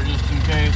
water just in case.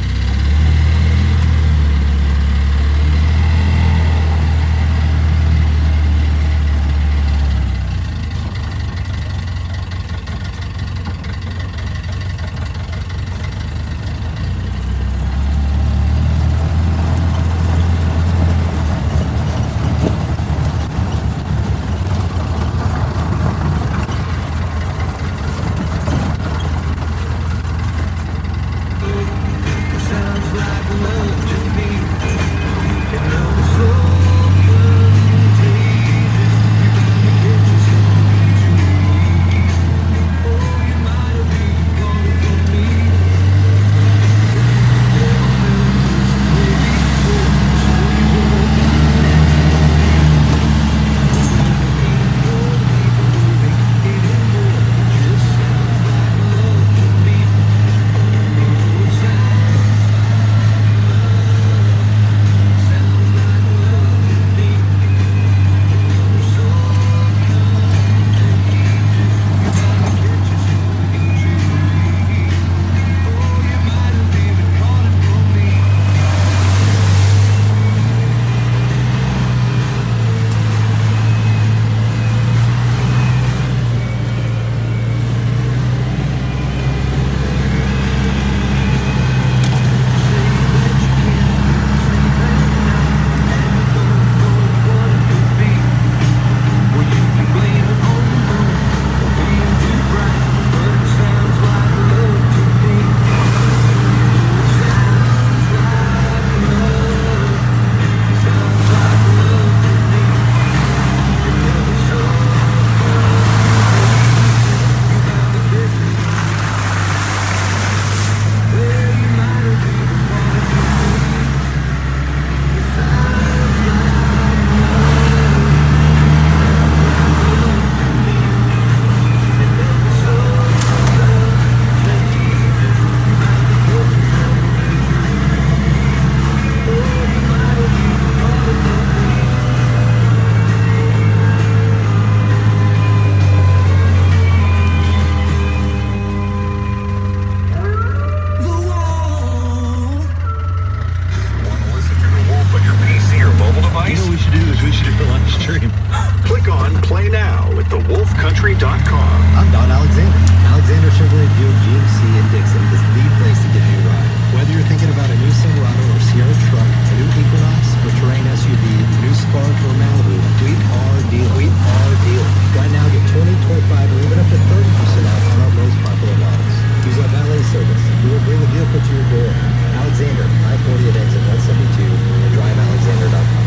thewolfcountry.com. I'm Don Alexander. Alexander Chevrolet Buick GMC in Dixon is the place to get a new ride. Whether you're thinking about a new Silverado or Sierra truck, a new Equinox or terrain SUV, new Spark or Malibu, we are dealing. We are dealing. Right now, get 20, 25, or even up to 30% off on our most popular models. Use our valet service. We will bring the vehicle to your door. Alexander, I-40 at exit 172, and drivealexander.com.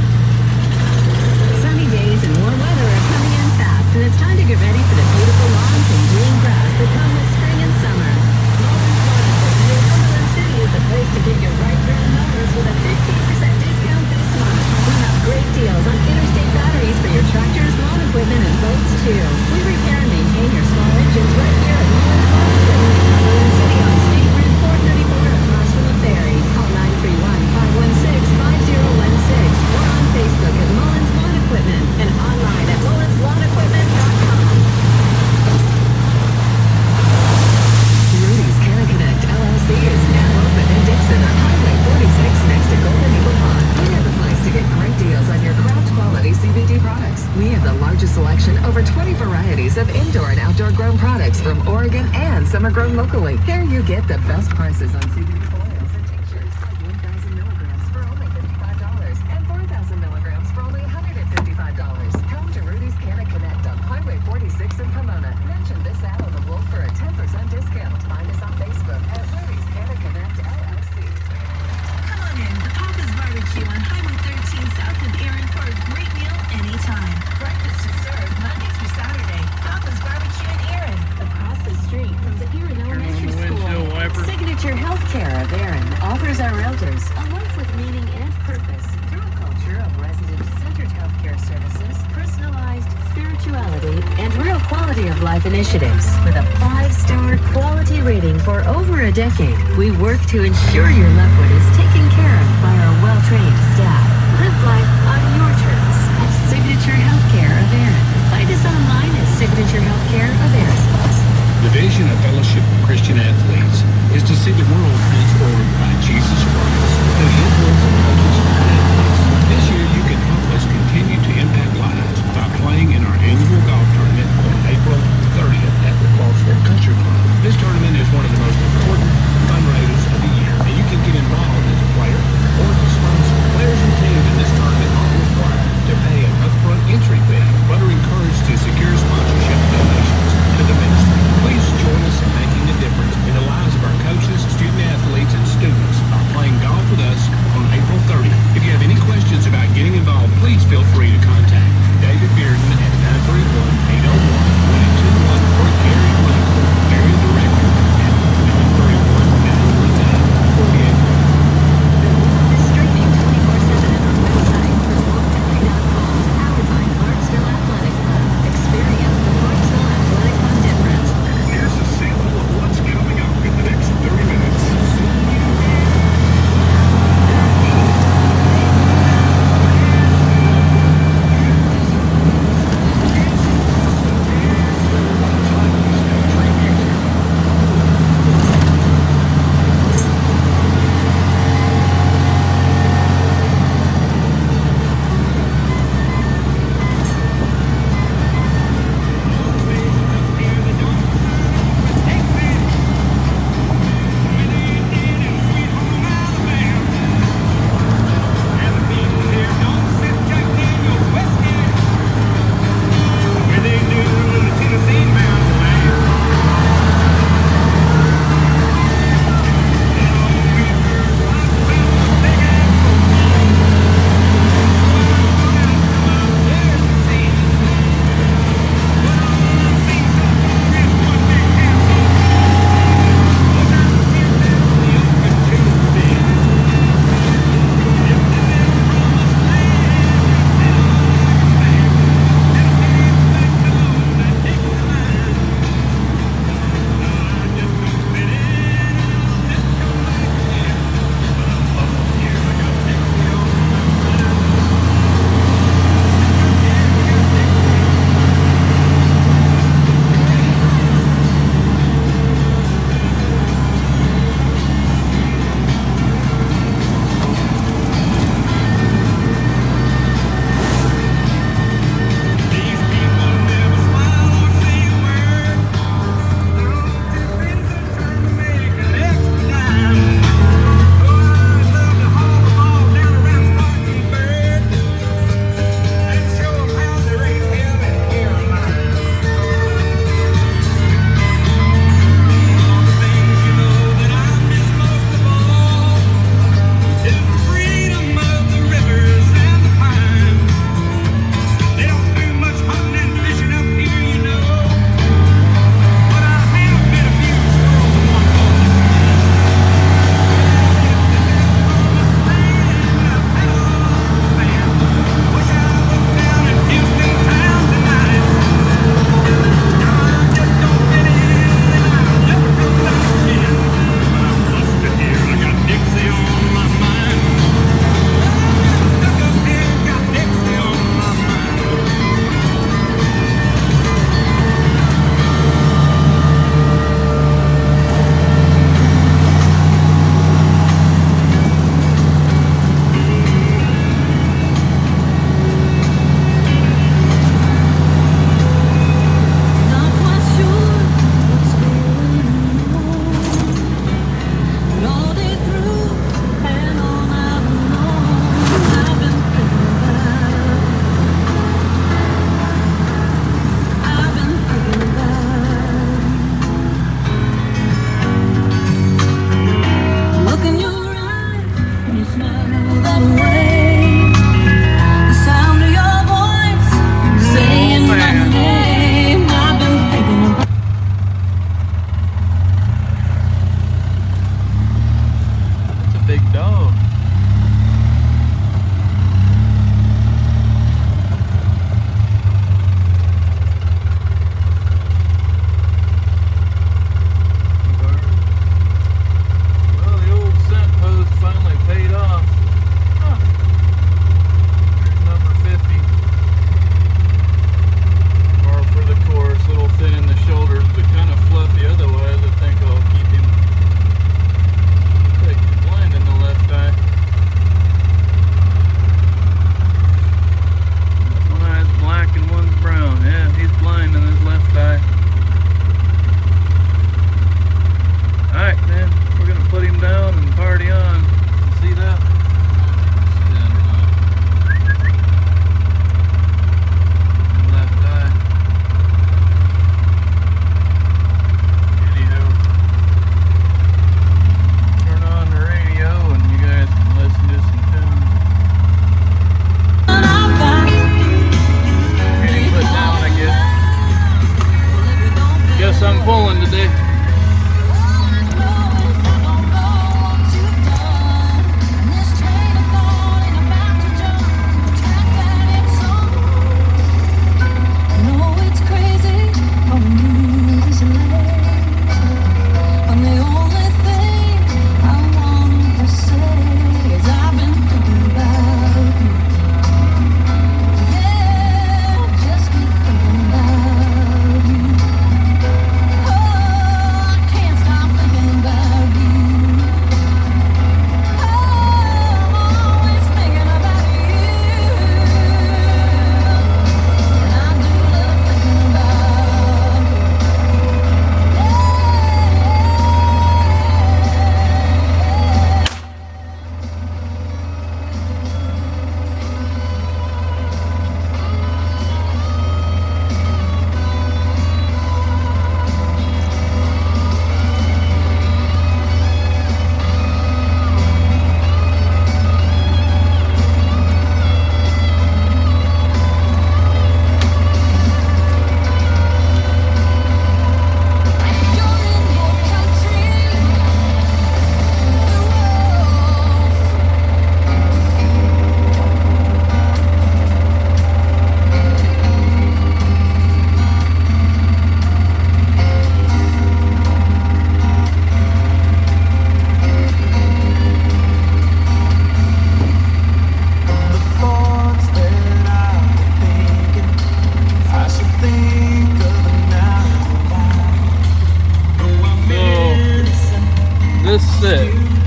Sunny days and warm weather are coming in fast, and it's time to get ready for the beautiful lawns and green grass that come with spring and summer. Cumberland City is the place to get your right brand motors with a 15% discount this month. We have great deals on interstate batteries for your tractors, lawn equipment, and boats too. We repair and maintain your small engines right here at Mullins Lawn Equipment in Cumberland City on State Route 434 across from the ferry. Call 931-516-5016 or on Facebook at Mullins Lawn Equipment and online at mullinslawnequipment.com. Rudy's Canna Connect LLC is now open in Dixon on Highway 46 next to Golden Eagle Pond. We're the place to get great deals on your craft quality CBD products. We have the largest selection, over 20 varieties of indoor and outdoor grown products from Oregon, and some are grown locally. Here you get the best prices on CBD oils and tinctures like 1,000 milligrams for only $55 and 4,000 milligrams for only $155. Come to Rudy's Canna Connect on Highway 46 in Pomona. Mention this ad on the Wolf for a 10% discount. Find us on Facebook at Rudy's Canna Connect LLC. Come on in to Papa's Barbecue on Highway 13 south of Erin for a great meal anytime. Breakfast is served Monday through Saturday. Papa's Barbecue in Erin. Across the street from the Erin Elementary windshield School, wiper. Signature Healthcare of Erin offers our realtors a life with meaning and purpose through a culture of resident-centered healthcare services, personalized spirituality, and real quality of life initiatives. With a 5-star quality rating for over a decade, we work to ensure your loved one is taken care of by our well-trained staff. Live life on your terms at Signature Healthcare of Erin. Find us online at Signature Healthcare of Erin. The vision of Fellowship of Christian Athletes is to see the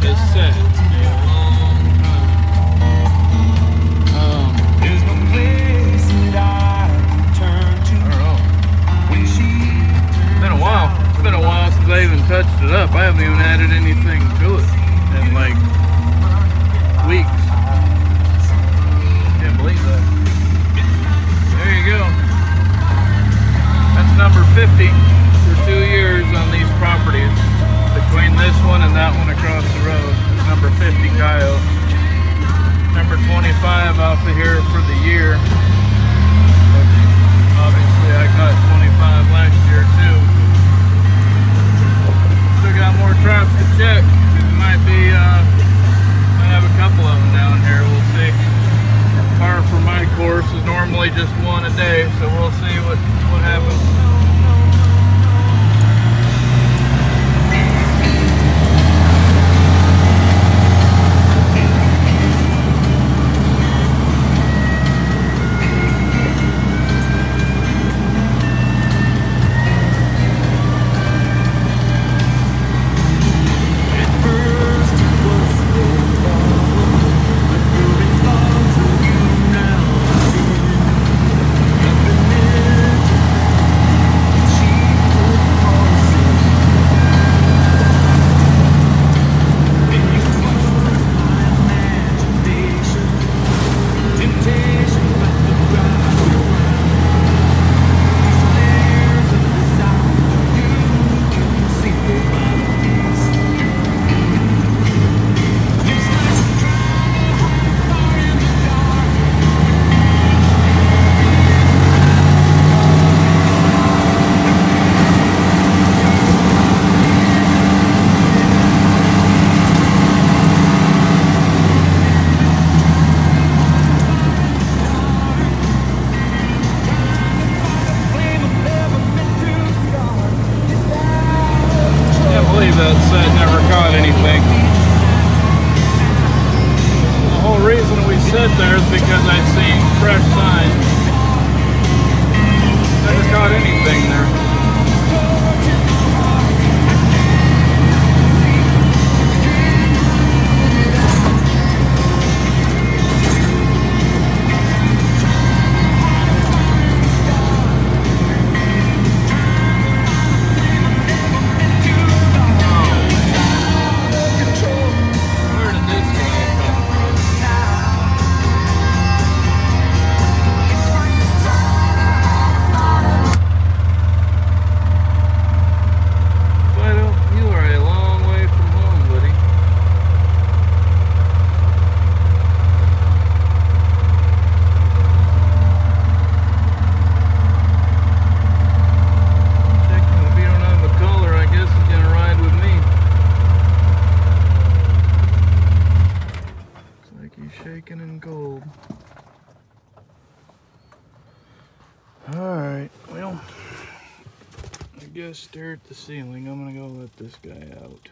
has sat a long time. There's no place that I turn to. I don't know. When she It's been a while. It's been a while since I even touched it up. I haven't even added anything to it in like weeks. Can't believe that. There you go. That's number 50 for 2 years on these properties. Between this one and that one across the road. Number 50 coyote. Number 25 off of here for the year. Which obviously I caught 25 last year too. Still got more traps to check. Might have a couple of them down here. We'll see. Par for my course is normally just one a day, so we'll see what happens. That set never caught anything. The whole reason we sit there is because I'd seen fresh signs. Never caught anything there. Shaking in gold. Alright, well, I guess stare at the ceiling. I'm gonna go let this guy out.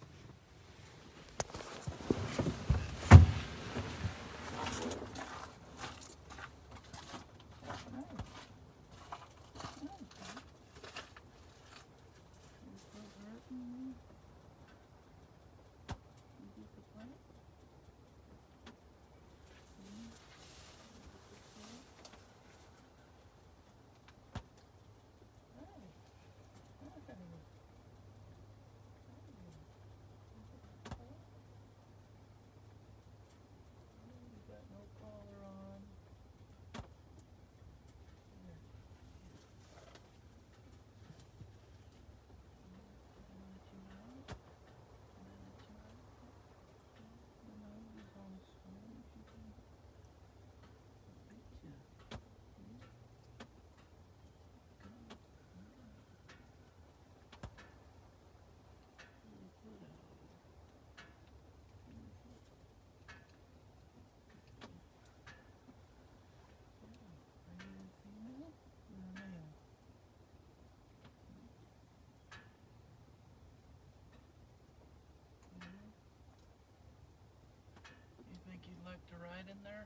To ride in there?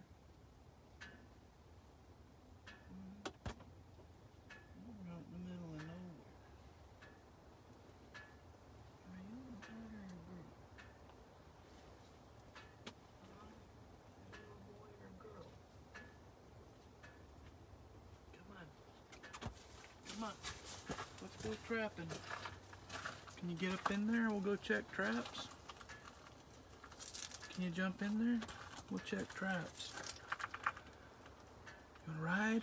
We're out in the middle of nowhere. Are you a bird or a bird? on. Let's go trapping. Can you get up in there? We'll go check traps. Can you jump in there? We'll check traps. You wanna ride?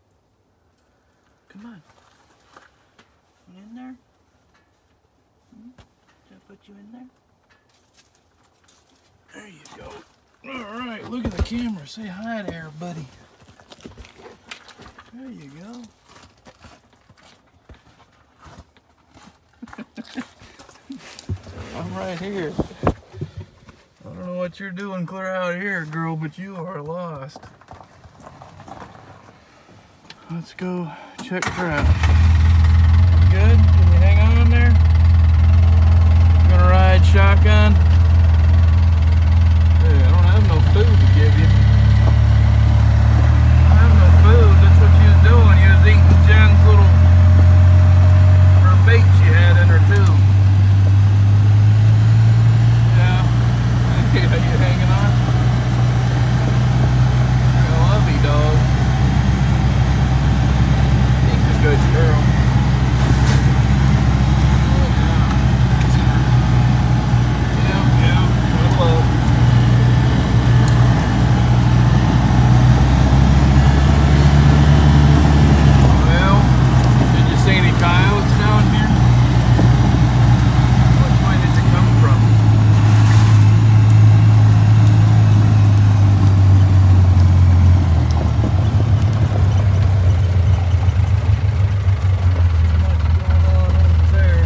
Come on. You in there? Should I put you in there? There you go. Alright, look at the camera. Say hi to everybody. There you go. I'm right here. I don't know what you're doing clear out here, girl, but you are lost. Let's go check trap. Good? Can you hang on there? I'm gonna ride shotgun. Hey, I don't have no food to give you. I have no food. That's what you was doing. You was eating Jen's little her bait she had in her tube. Yeah. Are you hanging on? You're a lovey dog. He's a good girl. Coyotes down here? Which way did they come from? Not too much going on over there.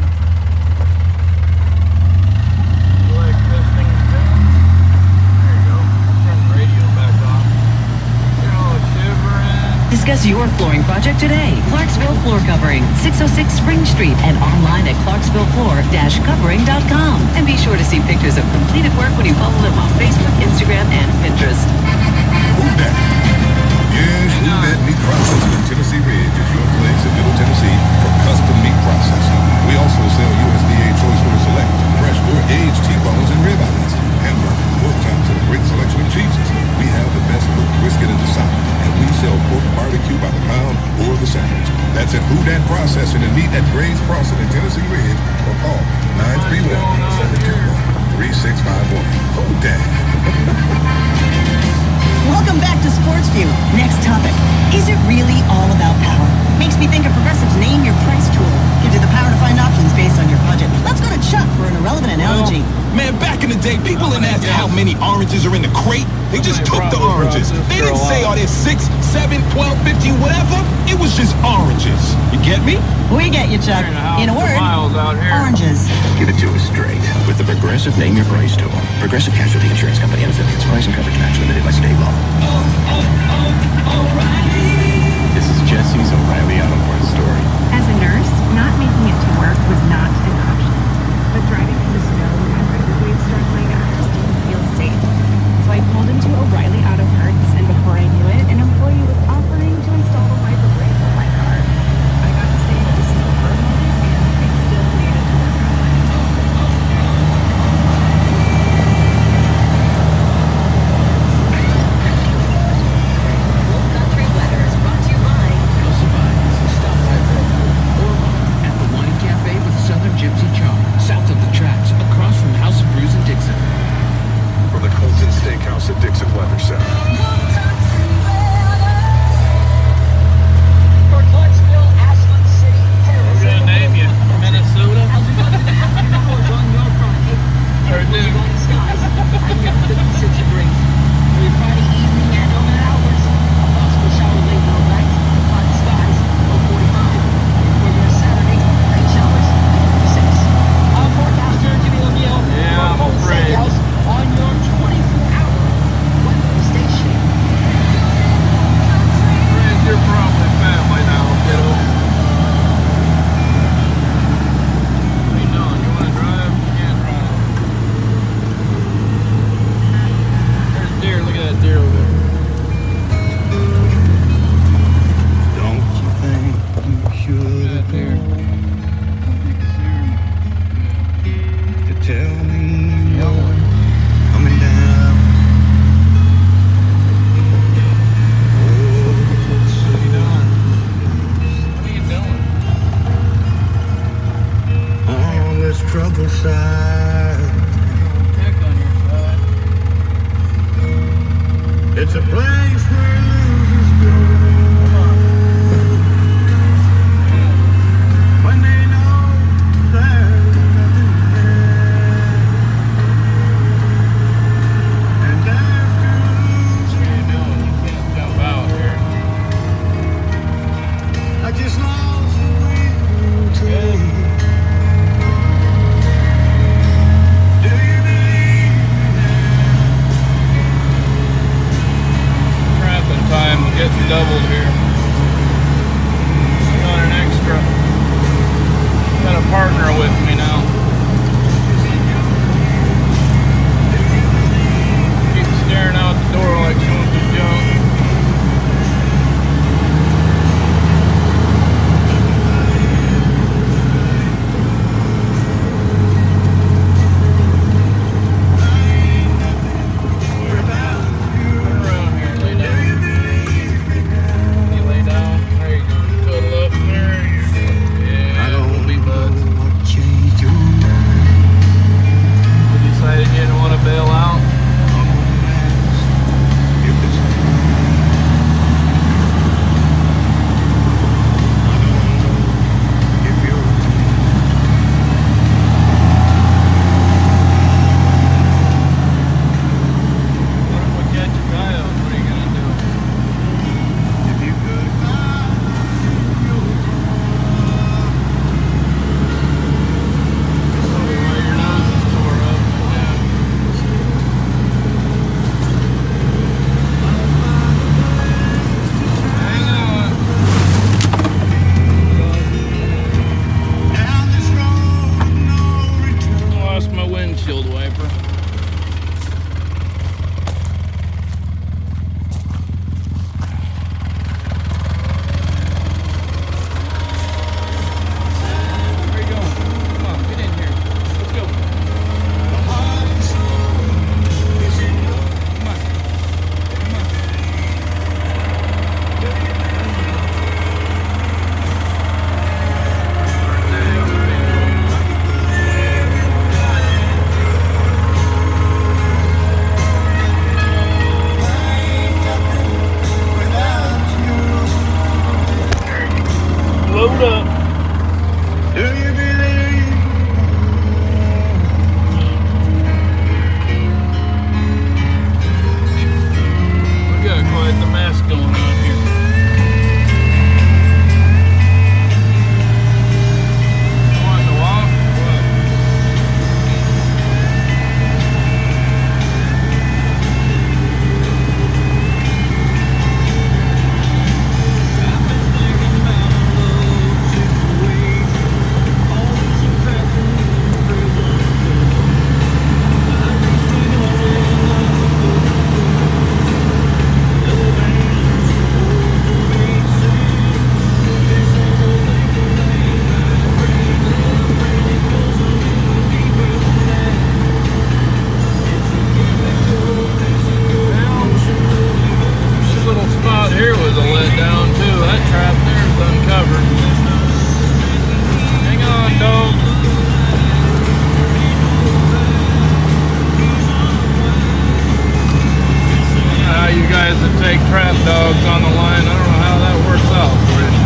You like testing the guns? There you go. Turn the radio back off. You're all shivering. Discuss your flooring project today. Clarksville Floor Covering, 606 Spring Street, and online at clarksvillefloor-covering.com. And be sure to see pictures of completed work when you follow them on Facebook, Instagram, and Pinterest. Who dat? Yes, Who Dat Meat Processing in Tennessee Ridge is your place in Middle Tennessee for custom meat processing. We also sell USDA Choice Food Select, fresh or aged T-bones and ribeyes, hamburger, pork chops, and a great selection of cheeses. We have the best cooked brisket in the South, and we sell pork barbecue by the pound or the sandwich. That's at Who Dat Processing and Meat at Grays Crossing in Tennessee Ridge, or call 931-721-3651. Who Dat? Welcome back to Sports View. Next topic. Is it really all about power? Makes me think of Progressive's Name Your Price tool. Gives you the power to find options based on your budget. Let's go to Chuck for an irrelevant analogy. Man, back in the day, people didn't ask how many oranges are in the crate. They just took the oranges. They didn't say, are there 6, 7, 12, 15, whatever. It was just oranges. You get me? We get you, Chuck. In a word, oranges. Give it to us straight with the Progressive Name Your Price tool. Progressive Casualty Insurance Company and affiliates. Price and coverage match limited by state law. This is Jesse's O'Reilly Auto Parts story. As a nurse, not making it to work was not an option. But driving in the snow and wiper blades struggling, I just didn't feel safe. So I pulled into O'Reilly Auto Parts, and before I knew it, an employee was offering to install the wiper blade for my car. I got to save the snow for a moment, and I still made it to work on time. Wolf Country Weather is brought to you by Stop by or at the Wine Cafe with Southern Gypsy Charm, south of the tracks, across from House of Brews in Dixon. From the Colton Steakhouse at Dixon Weather Center. For Clarksville, Ashland City, We're gonna name you Minnesota. on your front, Or do. skies, I'm your 56 degrees. Every Friday evening and over hours, a possible shower late overnight, hot skies, low 45. For your Saturday, rain showers, 56. Our forecaster, Jimmy O'Neill, Yeah, I'm for Colton afraid. Steakhouse on your 24-hour weather station. Friends, you're probably family now, kiddo. What are you doing? You want to drive? You can't drive. There's deer. Look at that deer over there. Don't you think you Look should at that deer. to tell me you're coming down? What are you doing? sniper. Where you going? Come on, get in here. Let's go. Come on. Come on. Load up. Do you believe? We got quite the mess going on here. Want to walk or what? This little spot here was a letdown too. That trap there is uncovered. Hang on, dog. You guys that take trap dogs on the line, I don't know how that works out for you.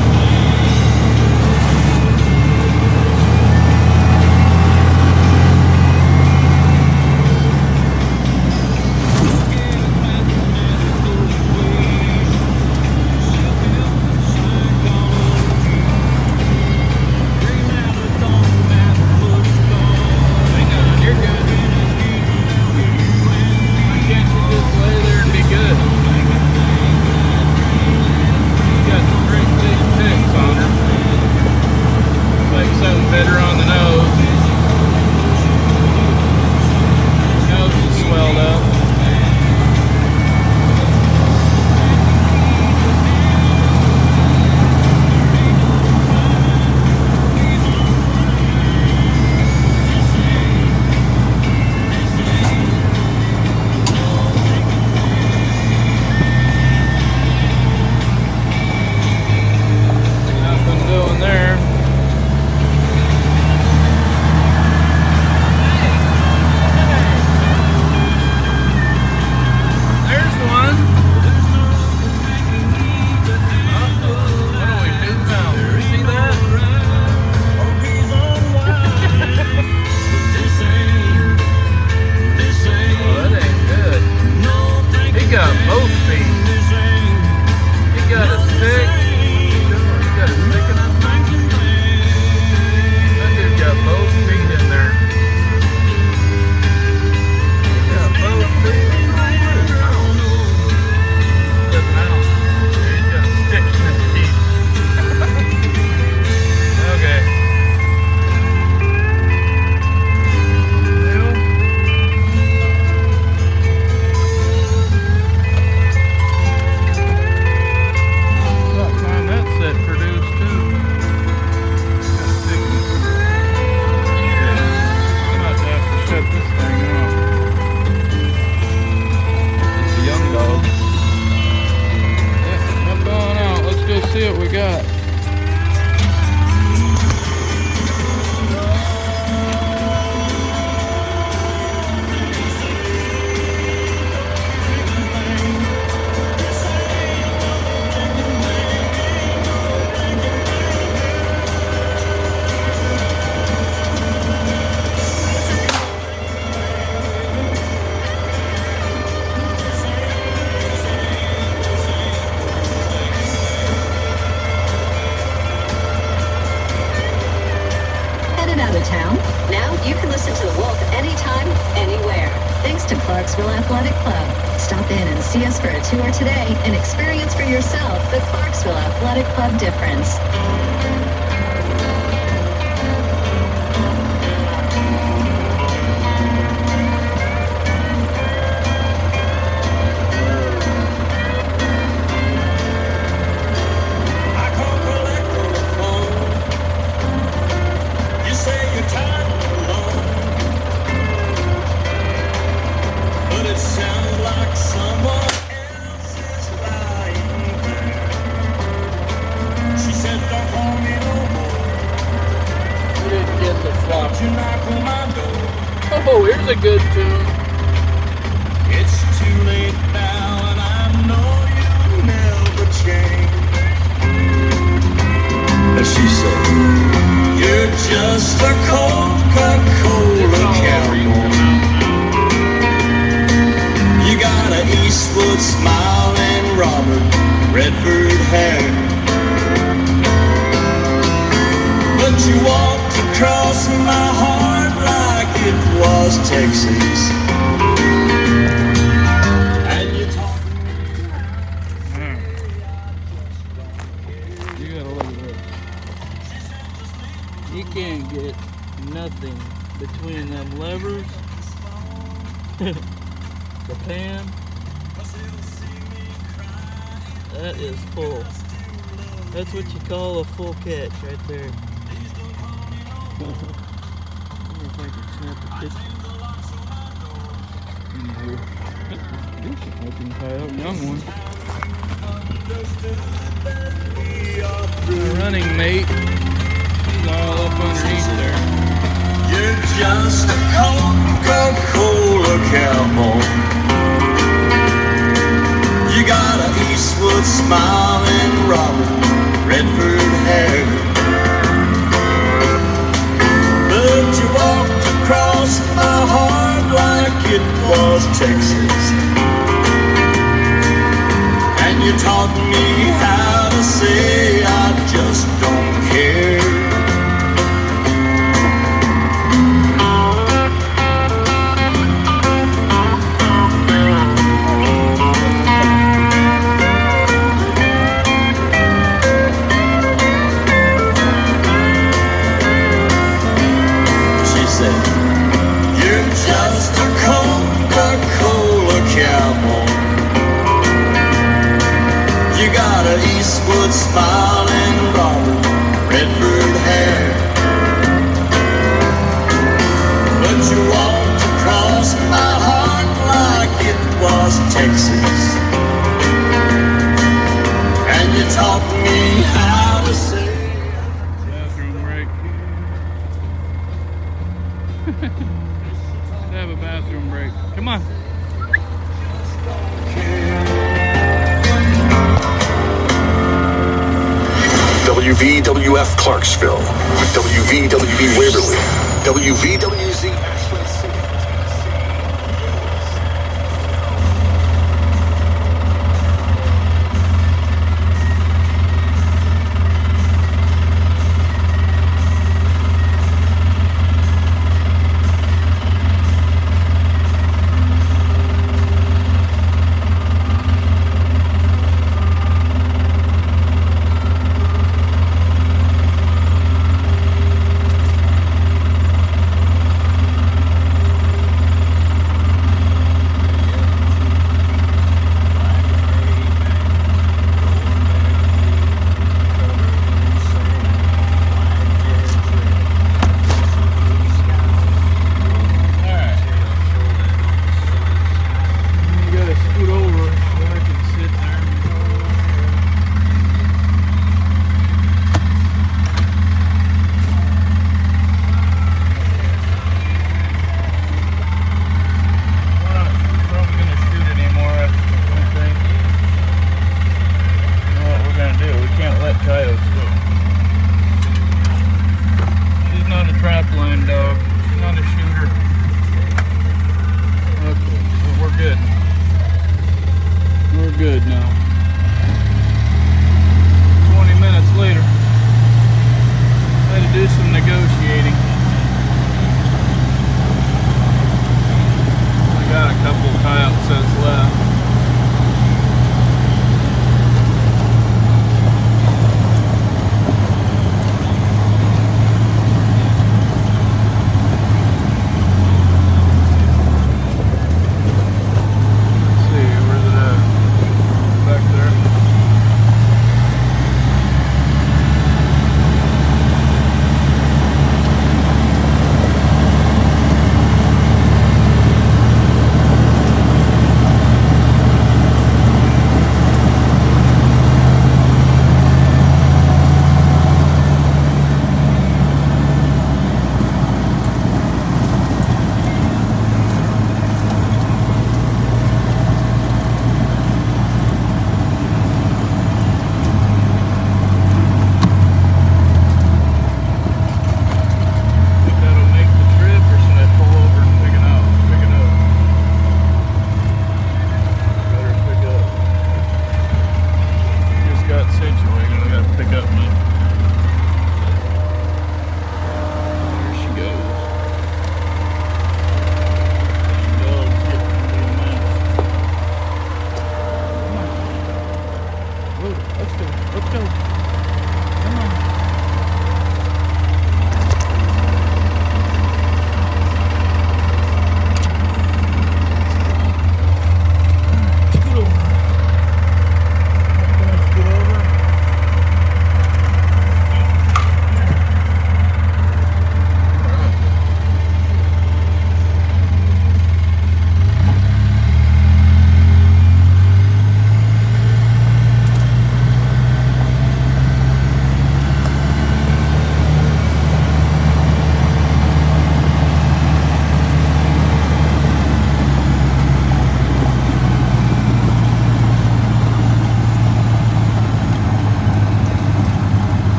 Hang on, you're good. Why can't you just lay there and be good? You got some great big ticks on her. Like something better on the nose. Nose is swelled up. Nothing doing there. There's one. What do we do now? See that? Oh, that ain't good. He got both feet. He got a stick. He got a stick in his mouth. That dude got both feet in there. He got both feet. Stepping out. He's got a stick in his teeth. Okay. Well, about time that set produced too. Got a stick in it. Yeah. I'm about to have to shut this thing off. It's a young dog. Yeah, come on out. Let's go see what we got. Headed out of town? Now you can listen to The Wolf anytime, anywhere. Thanks to Clarksville Athletic Club. Stop in and see us for a tour today and experience for yourself the Clarksville Athletic Club difference. It's a good tune. It's too late now, and I know you'll never change. And she said, you're just a Coca-Cola cowboy. You got an Eastwood smile and Robert Redford hair. But you walked across my heart like it was Texas. And you talked. You gotta look at this. You can't get nothing between them levers, the pan. That is full. That's what you call a full catch right there. I wonder if I can snap a picture. In here. Decent looking coyote, young one. The running mate. He's all up underneath there. You're just a Coca-Cola cowboy. You got an Eastwood smile and Robert Redford hair. But you walked across my heart like it was Texas. And you taught me how to say I just don't care. You're just a Coca-Cola cowboy. You got an Eastwood smile and Robert Redford hair. But you walked across my heart like it was Texas. And you taught me how to say. Bathroom break. Let's have a bathroom break. Come on. WVWF Clarksville, WVWB Waverly, WVWZ Ashland City. Good now. 20 minutes later, had to do some negotiating. I got a couple of coyote sets left.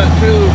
that too.